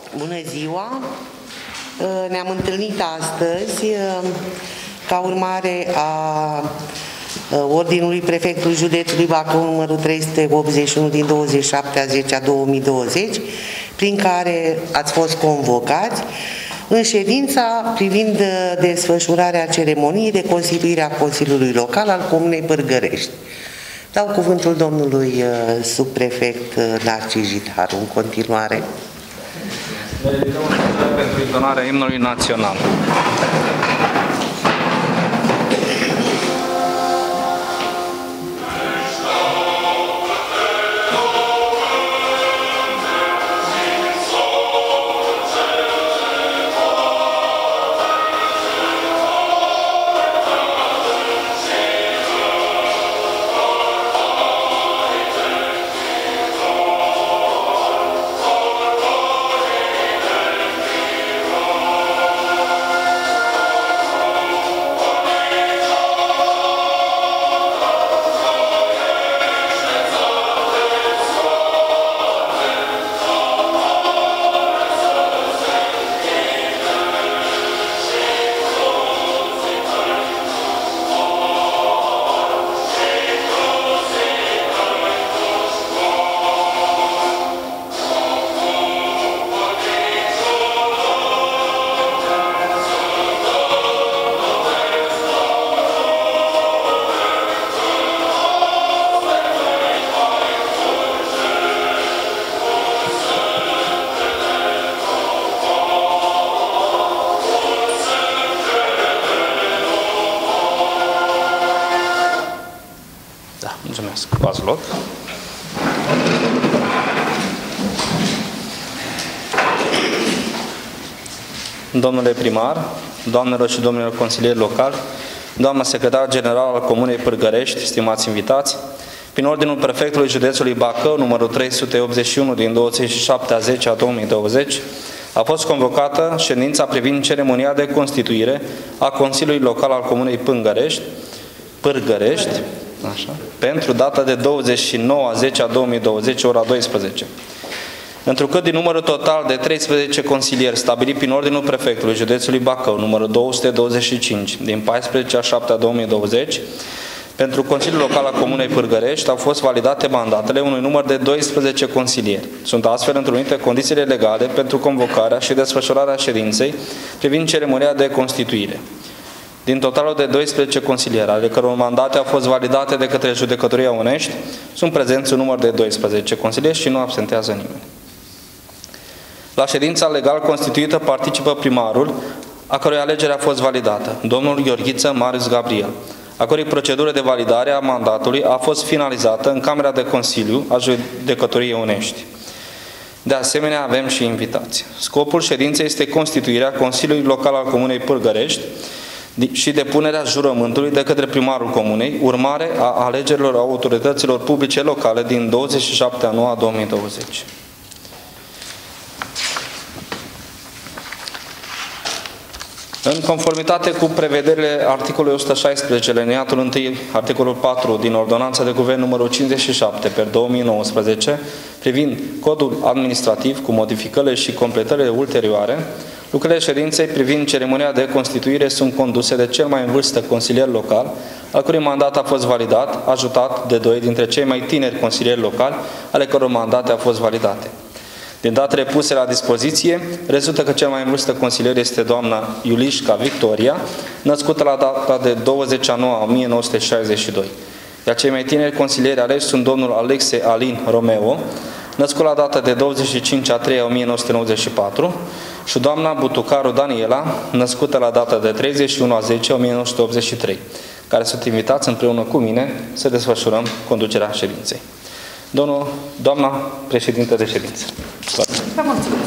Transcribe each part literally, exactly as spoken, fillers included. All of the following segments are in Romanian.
Bună ziua! Ne-am întâlnit astăzi ca urmare a Ordinului Prefectului Județului Bacău numărul trei sute optzeci și unu din douăzeci și șapte a zece a două mii douăzeci, prin care ați fost convocați în ședința privind desfășurarea ceremoniei de constituire a Consiliului Local al Comunei Pârgărești. Dau cuvântul domnului subprefect Narcis Jitaru în continuare. Ne ridicăm în picioare pentru intonarea imnului național. Luați loc. Domnule primar, doamnelor și domnilor consilieri locali, doamna secretar general al Comunei Pârgărești, stimați invitați, prin ordinul prefectului Județului Bacău, numărul trei sute optzeci și unu din douăzeci și șapte a zece a două mii douăzeci, a fost convocată ședința privind ceremonia de constituire a Consiliului Local al Comunei Pârgărești, Pârgărești, Așa. pentru data de douăzeci și nouă a zece a două mii douăzeci, ora douăsprezece. Întrucât din numărul total de treisprezece consilieri stabilit prin ordinul prefectului Județului Bacău, numărul două sute douăzeci și cinci, din paisprezece a șapte a două mii douăzeci, pentru Consiliul Local al Comunei Pârgărești au fost validate mandatele unui număr de doisprezece consilieri. Sunt astfel întrunite condițiile legale pentru convocarea și desfășurarea ședinței privind ceremonia de constituire. Din totalul de doisprezece consilieri, ale căror mandate au fost validate de către Judecătoria Onești, sunt prezenți un număr de doisprezece consilieri și nu absentează nimeni. La ședința legal constituită participă primarul, a cărui alegere a fost validată, domnul Gheorghiță Marius Gabriel, a cărui procedură de validare a mandatului a fost finalizată în Camera de Consiliu a Judecătoriei Onești. De asemenea, avem și invitați. Scopul ședinței este constituirea Consiliului Local al Comunei Pârgărești și depunerea jurământului de către primarul comunei, urmare a alegerilor autorităților publice locale din douăzeci și șapte a nouă a două mii douăzeci. În conformitate cu prevederile articolului o sută șaisprezece, liniatul unu, articolul patru din Ordonanța de Guvern numărul cincizeci și șapte pe două mii nouăsprezece, privind codul administrativ cu modificările și completările ulterioare, lucrările ședinței privind ceremonia de constituire sunt conduse de cel mai în vârstă consilier local, al cărui mandat a fost validat, ajutat de doi dintre cei mai tineri consilieri locali, ale căror mandate au fost validate. Din datele puse la dispoziție, rezultă că cel mai în vârstă consilier este doamna Iulișca Victoria, născută la data de douăzeci a noua a o mie nouă sute șaizeci și doi. Iar cei mai tineri consilieri aleși sunt domnul Alexe Alin Romeo, născut la data de douăzeci și cinci a treia a o mie nouă sute nouăzeci și patru, și doamna Butucaru Daniela, născută la data de treizeci și unu a zece a o mie nouă sute optzeci și trei, care sunt invitați împreună cu mine să desfășurăm conducerea ședinței. Domnul, doamna președintă de ședință. Vă mulțumesc.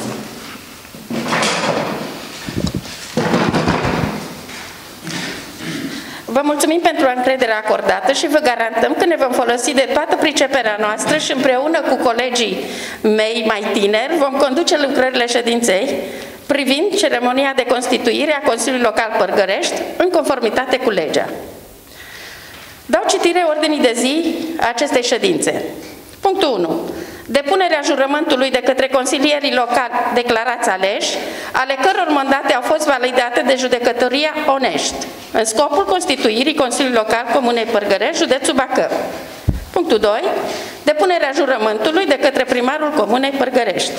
Vă mulțumim pentru încrederea acordată și vă garantăm că ne vom folosi de toată priceperea noastră și împreună cu colegii mei mai tineri vom conduce lucrările ședinței privind ceremonia de constituire a Consiliului Local Pârgărești în conformitate cu legea. Dau citire ordinii de zi a acestei ședințe. Punctul unu. Depunerea jurământului de către consilierii locali declarați aleși, ale căror mandate au fost validate de judecătoria Onești, în scopul constituirii Consiliului Local Comunei Părgărești, județul Bacău. Punctul doi. Depunerea jurământului de către primarul Comunei Părgărești.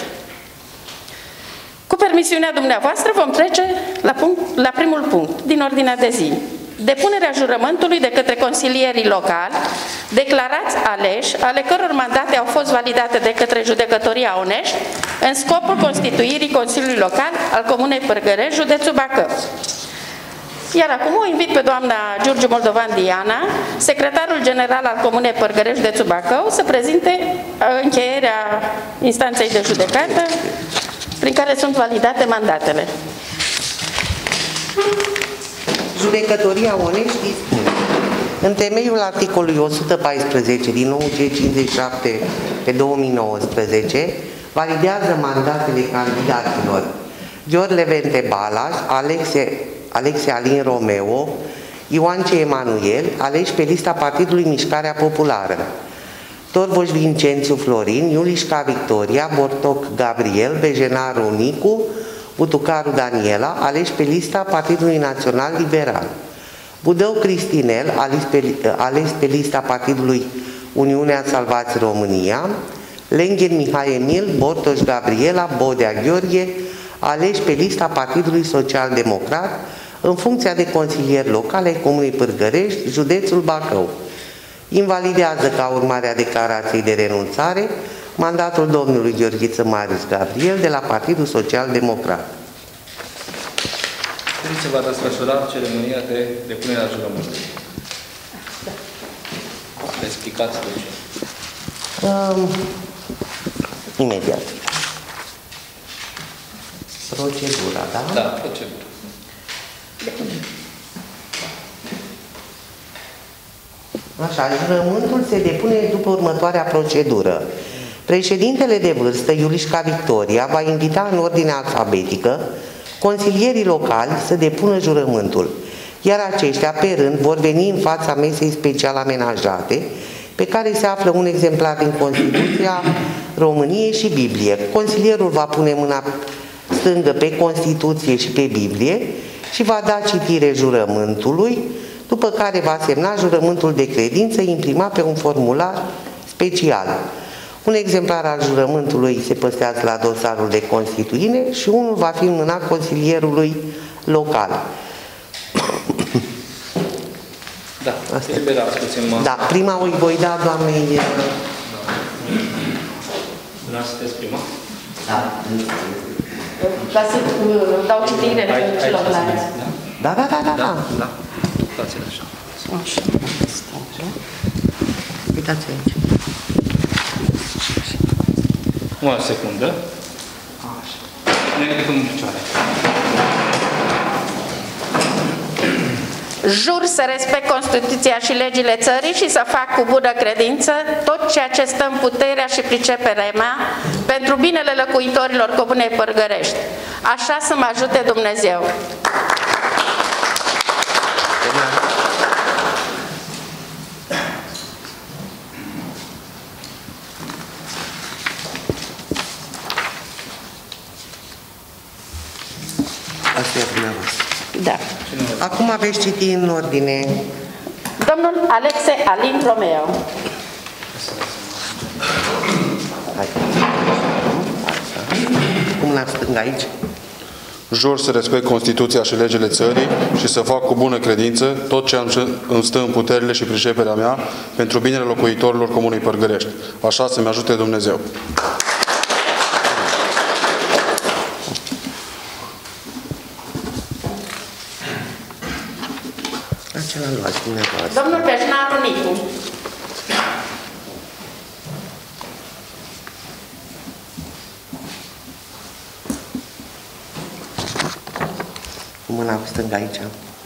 Cu permisiunea dumneavoastră vom trece la, punct, la primul punct din ordinea de zi. Depunerea jurământului de către consilierii locali, declarați aleși, ale căror mandate au fost validate de către judecătoria Onești, în scopul constituirii Consiliului Local al Comunei Părgărești, județul Bacău. Iar acum o invit pe doamna Giurgiu Moldovan Diana, secretarul general al Comunei Părgărești, județul Bacău, să prezinte încheierea instanței de judecată prin care sunt validate mandatele. Judecătoria Onești dispune, în temeiul articolului o sută paisprezece din nou G cincizeci și șapte pe două mii nouăsprezece, validează mandatele candidaților Gior Levente Balas, Alexe, Alexe Alin Romeo, Ioance Emanuel, aleși pe lista Partidului Mișcarea Populară, Torboș Vincențiu Florin, Iulișca Victoria, Bortoc Gabriel, Bejenaru Nicu, Butucaru Daniela, aleși pe lista Partidului Național Liberal, Budău Cristinel, ales pe, ales pe lista Partidului Uniunea Salvați România, Lenghen Mihai Emil, Bortoș Gabriela, Bodea Gheorghe, aleși pe lista Partidului Social Democrat, în funcția de consilier local ai Comunei Pârgărești, județul Bacău. Invalidează ca urmare a declarației de renunțare mandatul domnului Gheorghiță Marius Gabriel de la Partidul Social Democrat. Cum se va desfășura ceremonia de depunere a jurământului? Explicați de ce. Um, imediat. Procedura, da? Da, procedura. Așa, jurământul se depune după următoarea procedură. Președintele de vârstă, Iulișca Victoria, va invita în ordine alfabetică consilierii locali să depună jurământul, iar aceștia, pe rând, vor veni în fața mesei special amenajate, pe care se află un exemplar din Constituția României și Biblie. Consilierul va pune mâna stângă pe Constituție și pe Biblie și va da citire jurământului, după care va semna jurământul de credință imprimat pe un formular special. Un exemplar al jurământului se păstrează la dosarul de constituire și unul va fi în mâna consilierului local. Da, eliberați puțin mă. Da, prima o voi da doamnei... Nu sunteți prima? Da. Ca să dau citire celorlalți. Da, da, da, da. Da, da. Uitați-le așa. Așa. Uitați aici. O secundă. Așa. Ne ridicăm în picioare. Jur să respect Constituția și legile țării și să fac cu bună credință tot ceea ce stă în puterea și priceperea mea pentru binele locuitorilor Comunei Părgărești. Așa să mă ajute Dumnezeu. Asta e dumneavoastră. Da. Acum aveți citi în ordine. Domnul Alexe Alin Romeo. Hai. Cum la stânga aici? Jur să respect Constituția și legile țării și să fac cu bună credință tot ce îmi stă în puterile și priceperea mea pentru binele locuitorilor Comunei Părgărești. Așa să-mi ajute Dumnezeu. Acela luați dumneavoastră. Domnul Bejenaru Nicu. Cu mâna cu stânga aici.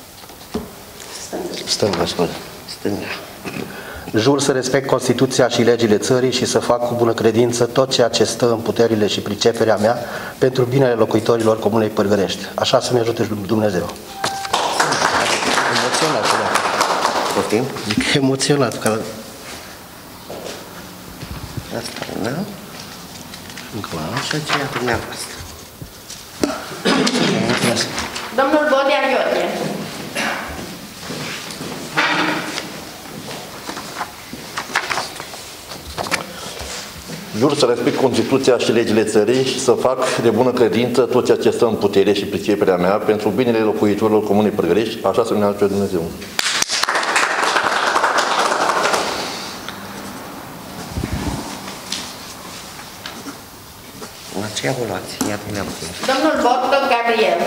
Stânga, scuze. Stânga. Jur să respect Constituția și legile țării și să fac cu bună credință tot ceea ce stă în puterile și priceperea mea pentru binele locuitorilor Comunei Părgărești. Așa să-mi ajute Dumnezeu. Emoționat, da. Poftim? Zic emoționat. Că... Asta, da? Acum, și aceea dumneavoastră. Domnul Bodea Gheorghe. Jur să respect Constituția și legile țării și să fac de bună credință tot ceea ce stă în putere și priceperea mea pentru binele locuitorilor Comunei Părgărești, așa să-mi ajute Dumnezeu. În aceea o luați, ia dumneavoastră. Domnul Borto Gabriel.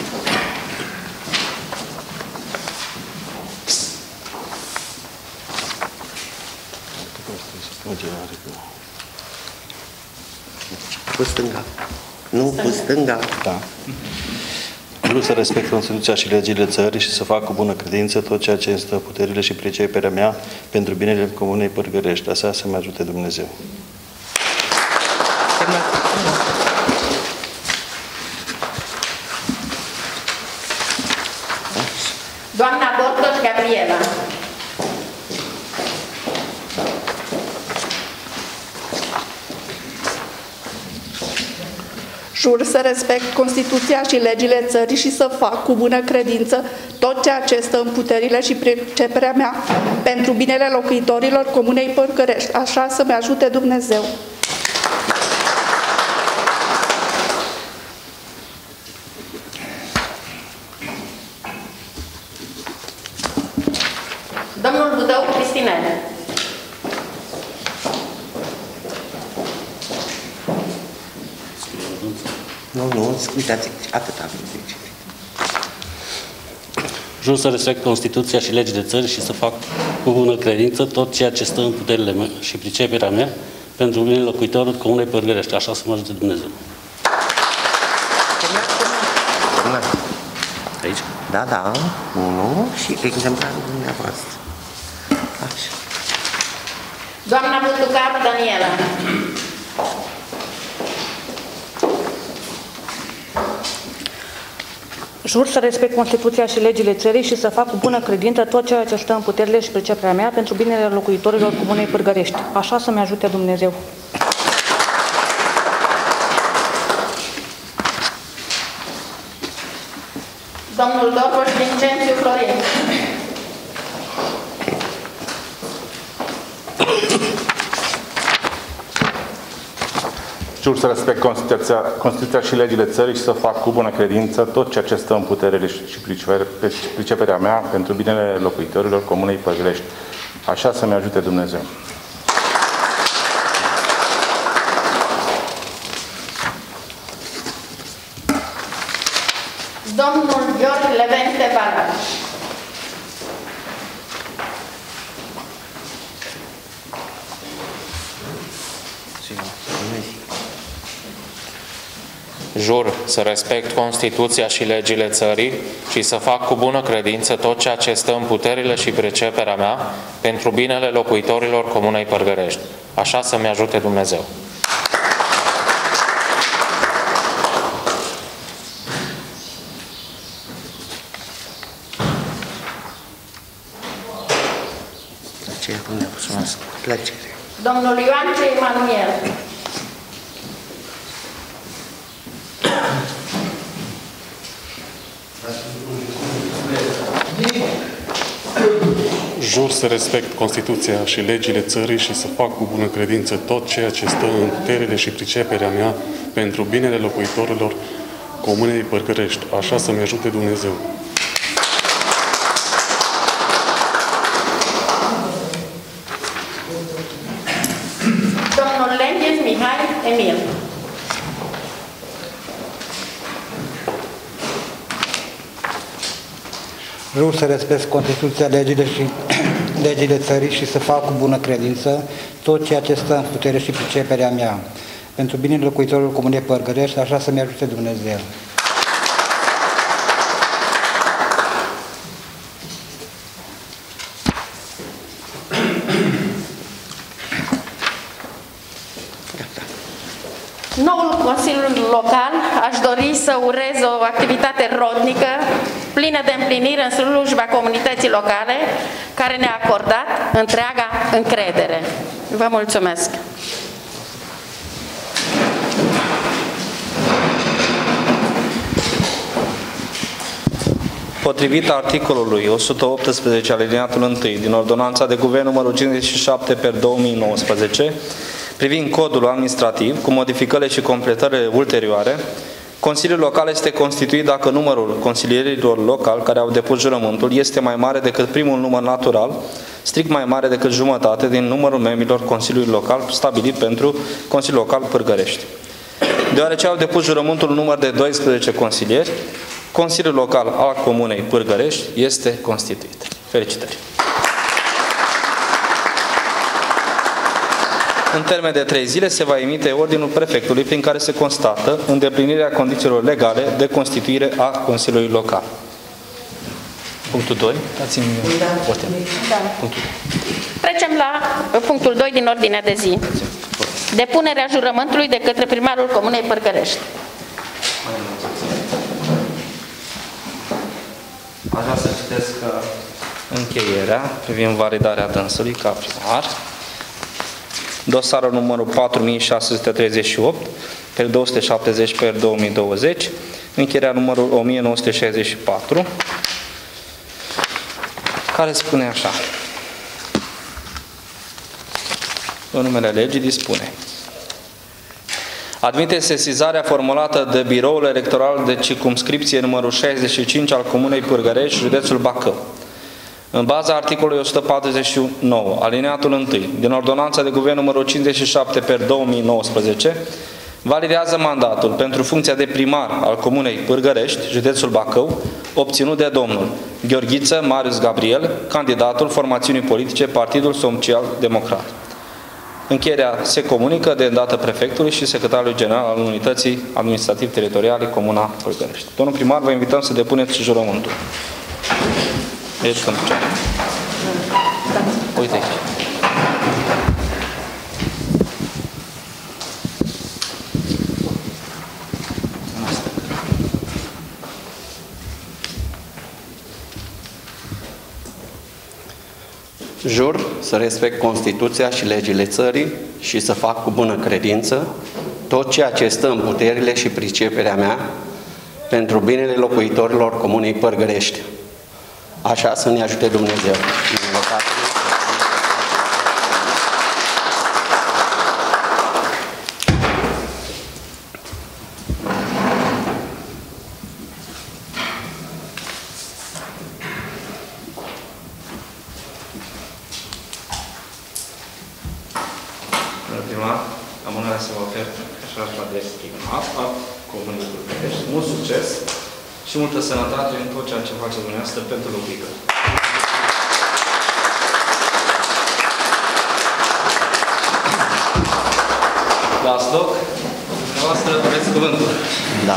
Cu stânga. Nu, cu stânga. Da. Vreau să respect Constituția și legile țării și să fac cu bună credință tot ceea ce îmi stă puterile și priceperea mea pentru binele Comunei Părgărești. Așa să-mi ajute Dumnezeu. Doamna Bortoș Gabriela. Jur să respect Constituția și legile țării și să fac cu bună credință tot ceea ce stă în puterile și priceperea mea pentru binele locuitorilor Comunei Părgărești. Așa să-mi ajute Dumnezeu. Domnul Budău Cristinel. Nu, nu, uitați, atâta. Jur să respect Constituția și legile țării și să fac cu bună credință tot ceea ce stă în puterile mele și priceperea mea pentru binele locuitorilor Comunei Părgărești. Așa să mă ajute Dumnezeu. Aici? Da, da, unul și exemplarul dumneavoastră. Așa. Doamna Butucaru Daniela. Jur să respect Constituția și legile țării și să fac cu bună credință tot ceea ce stă în puterile și priceperea mea pentru binele locuitorilor Comunei Părgărești. Așa să-mi ajute Dumnezeu. Domnul Dorboș Vincențiu Florin. Jur să respect Constituția, Constituția și legile țării și să fac cu bună credință tot ceea ce stă în putere și priceperea mea pentru binele locuitorilor Comunei Părgărești. Așa să-mi ajute Dumnezeu. Domnul Gheorghe Levente Balan. Jur să respect Constituția și legile țării și să fac cu bună credință tot ceea ce stă în puterile și priceperea mea pentru binele locuitorilor Comunei Părgărești. Așa să-mi ajute Dumnezeu. Aceea dumneavoastră, cu plăcere. Domnul Ioan C. Emanuel. Jur să respect Constituția și legile țării și să fac cu bună credință tot ceea ce stă în puterile și priceperea mea pentru binele locuitorilor Comunei Părgărești. Așa să-mi ajute Dumnezeu. Domnul Lenghes Mihai Emil. Jur să respect Constituția, legile și legile țării și să fac cu bună credință tot ceea ce stă în putere și priceperea mea pentru binele locuitorilor Comunei Părgărești, așa să-mi ajute Dumnezeu. Noul Consiliu Local aș dori să urez o activitate rodnică, plină de împlinire în slujba comunității locale, care ne-a acordat întreaga încredere. Vă mulțumesc! Potrivit articolului o sută optsprezece alineatul unu din Ordonanța de Guvern numărul cincizeci și șapte pe două mii nouăsprezece, privind codul administrativ, cu modificările și completările ulterioare, Consiliul Local este constituit dacă numărul consilierilor locali care au depus jurământul este mai mare decât primul număr natural, strict mai mare decât jumătate din numărul membrilor Consiliului Local stabilit pentru Consiliul Local Pârgărești. Deoarece au depus jurământul un număr de doisprezece consilieri, Consiliul Local al Comunei Pârgărești este constituit. Felicitări! În termen de trei zile se va emite ordinul prefectului prin care se constată îndeplinirea condițiilor legale de constituire a Consiliului Local. Punctul doi. Dați-mi votem. Da. Punctul doi. Trecem la punctul doi din ordinea de zi. Depunerea jurământului de către primarul Comunei Pârgărești. Aș vrea să citesc încheierea privind validarea dânsului ca primar. Dosarul numărul patru mii șase sute treizeci și opt, pe două sute șaptezeci pe două mii douăzeci, încheierea numărul o mie nouă sute șaizeci și patru, care spune așa. În numele legii dispune. Admite sesizarea formulată de Biroul Electoral de Circumscripție numărul șaizeci și cinci al Comunei Pârgărești, județul Bacău. În baza articolului o sută patruzeci și nouă, alineatul unu, din Ordonanța de Guvern numărul cincizeci și șapte pe două mii nouăsprezece, validează mandatul pentru funcția de primar al Comunei Pârgărești, județul Bacău, obținut de domnul Gheorghiță Marius Gabriel, candidatul formațiunii politice Partidul Social Democrat. Încheierea se comunică de îndată prefectului și secretarului general al Unității Administrativ-Teritoriale Comuna Pârgărești. Domnul primar, vă invităm să depuneți jurământul. Deci, când ce? Uite aici. Jur să respect Constituția și legile țării și să fac cu bună credință tot ceea ce stă în puterile și priceperea mea pentru binele locuitorilor Comunei Pârgărești. Așa să ne ajute Dumnezeu. Am onoarea să vă ofer șarfa de primar al Comunei Pârgărești. Mult succes și multă sănătate în tot ceea ce face dumneavoastră pentru locuitori. Dați loc. Dumneavoastră aveți cuvântul. Da.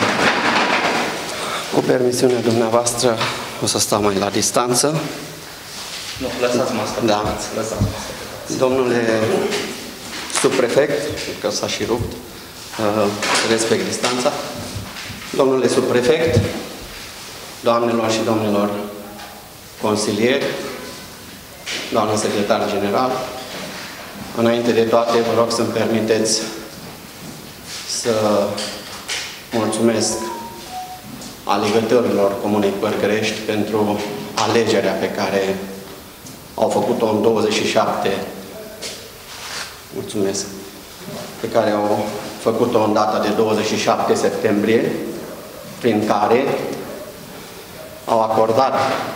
Cu permisiunea dumneavoastră o să stau mai la distanță. Nu, lăsați masca. Da. Lăsați masca. Domnule subprefect, că s-a și rupt, respect distanța. Domnule subprefect, doamnelor și domnilor consilieri, doamnă secretar general, înainte de toate vă rog să-mi permiteți să mulțumesc alegătorilor Comunei Pârgărești pentru alegerea pe care au făcut-o în douăzeci și șapte, mulțumesc, pe care au făcut-o în data de douăzeci și șapte septembrie, prin care au acordat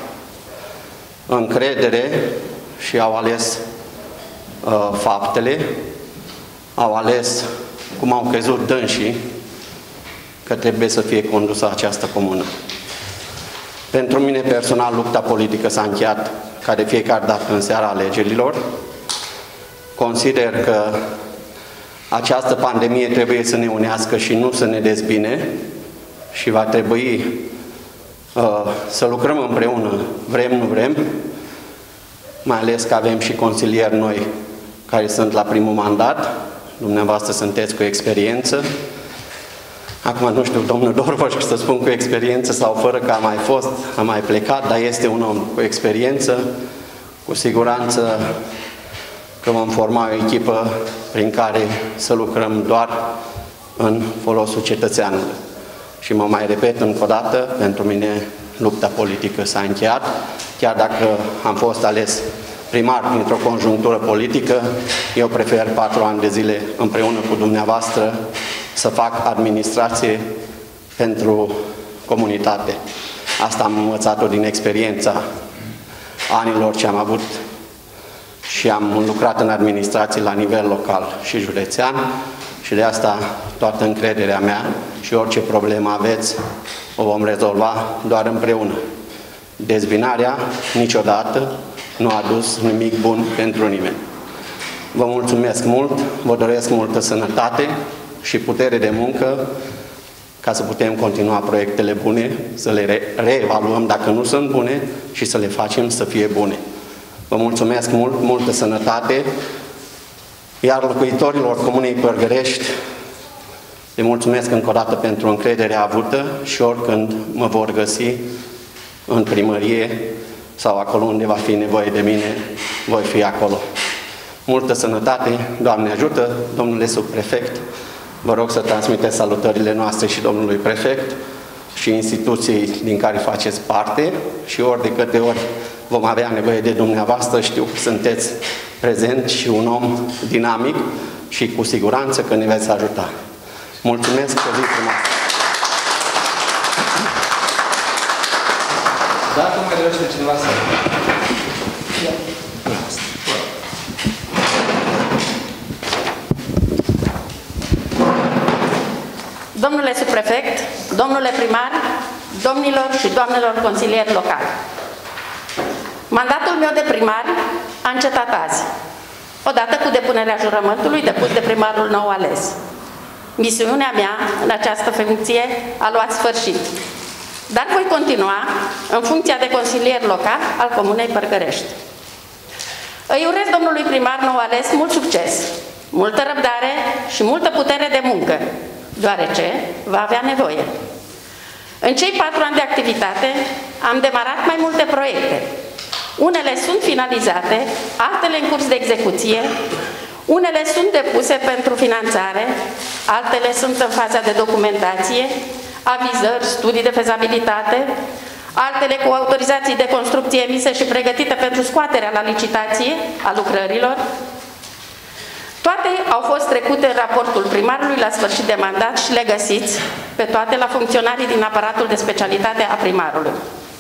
încredere și au ales uh, faptele, au ales cum au crezut dânsii că trebuie să fie condusă această comună. Pentru mine personal, lupta politică s-a încheiat ca de fiecare dată în seara alegerilor. Consider că această pandemie trebuie să ne unească și nu să ne dezbine și va trebui uh, să lucrăm împreună, vrem, nu vrem, mai ales că avem și consilieri noi care sunt la primul mandat, dumneavoastră sunteți cu experiență. Acum nu știu, domnul Dorvoș, să spun cu experiență sau fără că a mai fost, a mai plecat, dar este un om cu experiență, cu siguranță că vom forma o echipă prin care să lucrăm doar în folosul cetățeanului. Și mă mai repet încă o dată, pentru mine lupta politică s-a încheiat. Chiar dacă am fost ales primar dintr-o conjunctură politică, eu prefer patru ani de zile împreună cu dumneavoastră să fac administrație pentru comunitate. Asta am învățat-o din experiența anilor ce am avut și am lucrat în administrație la nivel local și județean și de asta toată încrederea mea și orice problemă aveți o vom rezolva doar împreună. Dezbinarea niciodată nu a adus nimic bun pentru nimeni. Vă mulțumesc mult, vă doresc multă sănătate și putere de muncă ca să putem continua proiectele bune, să le re reevaluăm dacă nu sunt bune și să le facem să fie bune. Vă mulțumesc mult, multă sănătate, iar locuitorilor Comunei Părgărești le mulțumesc încă o dată pentru încrederea avută și oricând mă vor găsi în primărie sau acolo unde va fi nevoie de mine, voi fi acolo. Multă sănătate, Doamne ajută, domnule subprefect, vă rog să transmiteți salutările noastre și domnului prefect și instituției din care faceți parte și ori de câte ori vom avea nevoie de dumneavoastră, știu că sunteți prezent și un om dinamic și cu siguranță că ne veți ajuta. Mulțumesc, o zi frumoasă! Dacă mai dorește cineva să... Domnule subprefect, domnule primar, domnilor și doamnelor consilieri locali. Mandatul meu de primar a încetat azi, odată cu depunerea jurământului depus de primarul nou ales. Misiunea mea în această funcție a luat sfârșit, dar voi continua în funcția de consilier local al Comunei Părgărești. Îi urez domnului primar nou ales mult succes, multă răbdare și multă putere de muncă, deoarece va avea nevoie. În cei patru ani de activitate am demarat mai multe proiecte. Unele sunt finalizate, altele în curs de execuție, unele sunt depuse pentru finanțare, altele sunt în faza de documentație, avizări, studii de fezabilitate, altele cu autorizații de construcție emise și pregătite pentru scoaterea la licitație a lucrărilor. Toate au fost trecute în raportul primarului la sfârșit de mandat și le găsiți pe toate la funcționarii din aparatul de specialitate a primarului.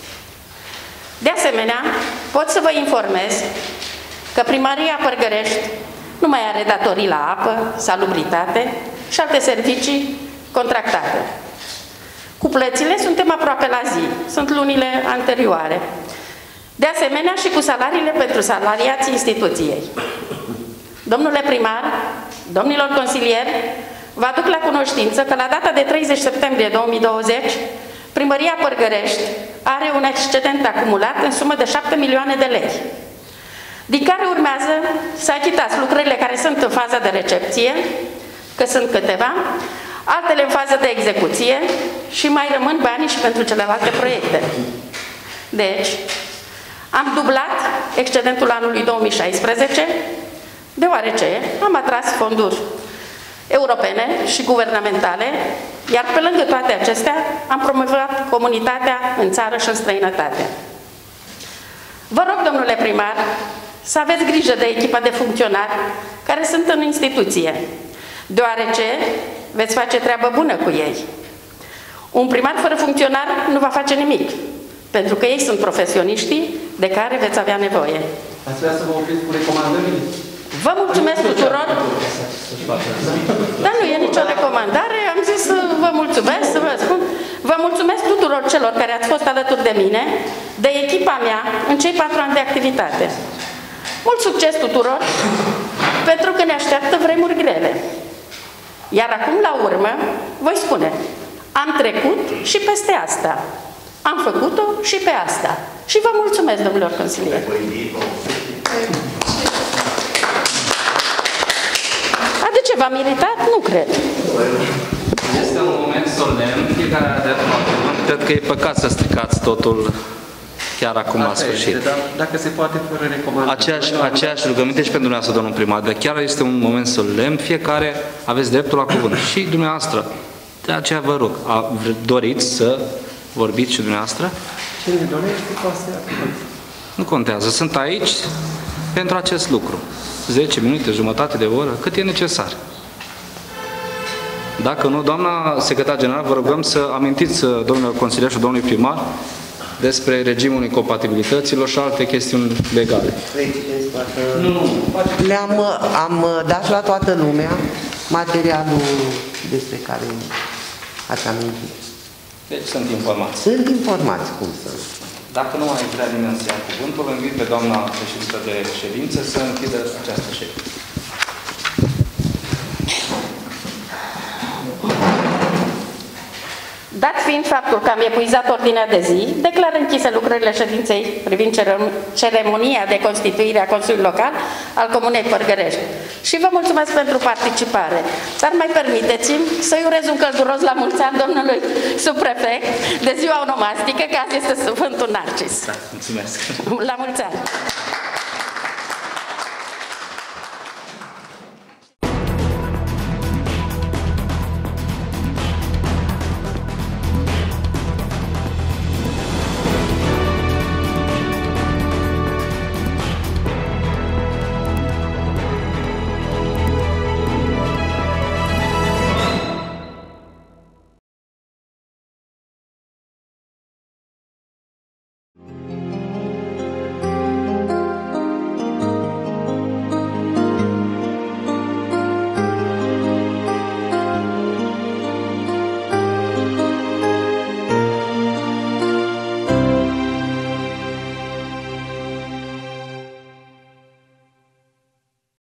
De asemenea, pot să vă informez că Primăria Părgărești nu mai are datorii la apă, salubritate și alte servicii contractate. Cu plățile suntem aproape la zi, sunt lunile anterioare. De asemenea și cu salariile pentru salariații instituției. Domnule primar, domnilor consilieri, vă aduc la cunoștință că la data de treizeci septembrie două mii douăzeci, Primăria Părgărești are un excedent acumulat în sumă de șapte milioane de lei, din care urmează să achitați lucrările care sunt în faza de recepție, că sunt câteva, altele în fază de execuție și mai rămân banii și pentru celelalte proiecte. Deci, am dublat excedentul anului două mii șaisprezece, deoarece am atras fonduri europene și guvernamentale, iar pe lângă toate acestea am promovat comunitatea în țară și în străinătate. Vă rog, domnule primar, să aveți grijă de echipa de funcționari care sunt în instituție, deoarece veți face treabă bună cu ei. Un primar fără funcționar nu va face nimic, pentru că ei sunt profesioniștii de care veți avea nevoie. Ați vrea să vă opriți cu recomandările? Vă mulțumesc tuturor. Dar nu e nicio recomandare, am zis să vă mulțumesc, să vă spun. Vă mulțumesc tuturor celor care ați fost alături de mine, de echipa mea, în cei patru ani de activitate. Mult succes tuturor, pentru că ne așteaptă vremuri grele. Iar acum, la urmă, voi spune, am trecut și peste asta. Am făcut-o și pe asta. Și vă mulțumesc, domnilor consilieri. De ce v-am iritat? Nu cred. Este un moment solemn, fiecare are dreptul la cuvânt. Cred că e păcat să stricați totul chiar acum la sfârșit. Dar dacă se poate fără recomandare. Aceeași, aceeași rugăminte și pentru dumneavoastră, domnul primar, dar chiar este un moment solemn, fiecare aveți dreptul la cuvânt. Și dumneavoastră. De aceea vă rog, a, doriți să vorbiți și dumneavoastră? Cine dorește, poate să Nu contează. Sunt aici pentru acest lucru. zece minute, jumătate de oră, cât e necesar. Dacă nu, doamna secretar general, vă rugăm să amintiți domnului consilier și domnului primar despre regimul incompatibilităților și alte chestiuni legale. Nu, le-am am dat la toată lumea materialul despre care ați amintit. Deci sunt informați. Sunt informați cum sunt. Dacă nu mai vrea nimeni să ia cuvântul, invit pe doamna președintă de ședință să închidă această ședință. Dat fiind faptul că am epuizat ordinea de zi, declar închise lucrările ședinței privind ceremonia de constituire a Consiliului Local al Comunei Părgărești. Și vă mulțumesc pentru participare. Dar mai permiteți-mi să-i urez un călduros la mulți ani domnului subprefect de ziua onomastică, că azi este Sfântul Narcis. Da, mulțumesc. La mulți ani!